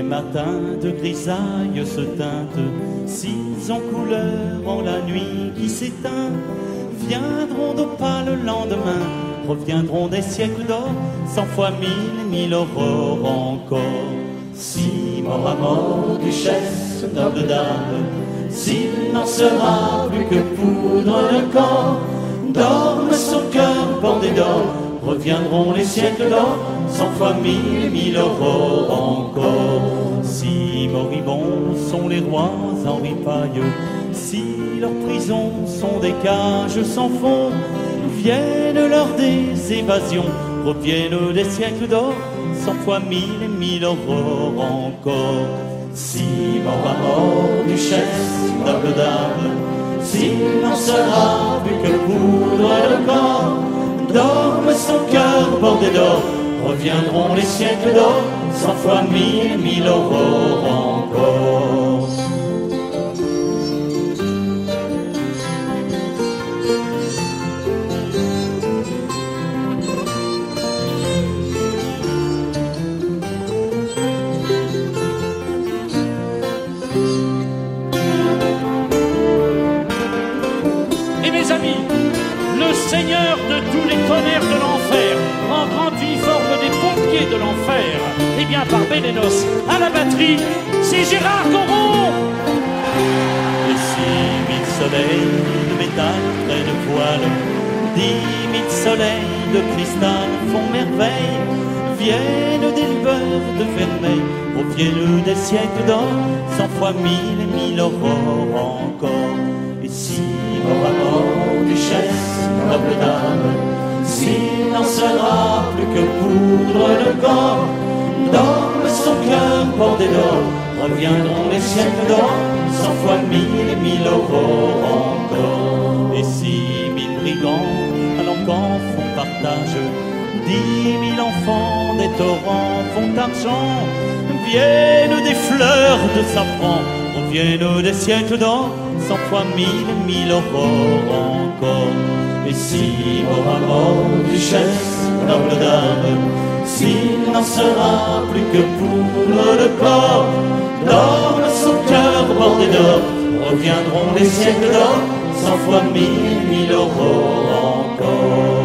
matins de grisaille se teintent, s'ils ont couleur en la nuit qui s'éteint. Viendront d'opale le lendemain, reviendront des siècles d'or, 100 fois 1000 aurores encore. Si mort à mort, duchesse, noble dame, s'il n'en sera plus que poudre le corps, dorme son cœur bordé d'or, reviendront les siècles d'or, 100 fois 1000 aurores encore. Si moribonds sont les rois en ripaille, si leurs prisons sont des cages sans fond, viennent leurs des évasions, reviennent des siècles d'or, 100 fois 1000 aurores encore. Si mort à mort, duchesse, noble dame, s'il n'en sera plus que poudre le corps, dorme son cœur bordé d'or, reviendront les siècles d'or, 100 fois 1000 aurores encore. Le Seigneur de tous les tonnerres de l'enfer, en grand uniforme des pompiers de l'enfer, et bien par Bélénos, à la batterie, c'est Gérard Coron. Et si 1000 soleils de métal prennent voile, 10 000 soleils de cristal font merveille, viennent des lueurs de vermeil, reviennent des siècles d'or, 100 fois 1000 aurores encore. Et si mort à mort, duchesse, noble dame, s'il n'en sera plus que poudre le corps, dorme son cœur bordé d'or, reviendront les siècles d'or, 100 fois 1000 aurores encore. Et si 1000 brigands à l'encan font partage, 10 000 enfants des torrents font argent, viennent des fleurs de safran, reviennent des siècles d'or, 100 fois 1000 aurores encore. Et si mort à mort, duchesse, noble dame, s'il n'en sera plus que poudre le corps, dorme son cœur bordé d'or, reviendront les siècles d'or, 100 fois 1000 aurores encore.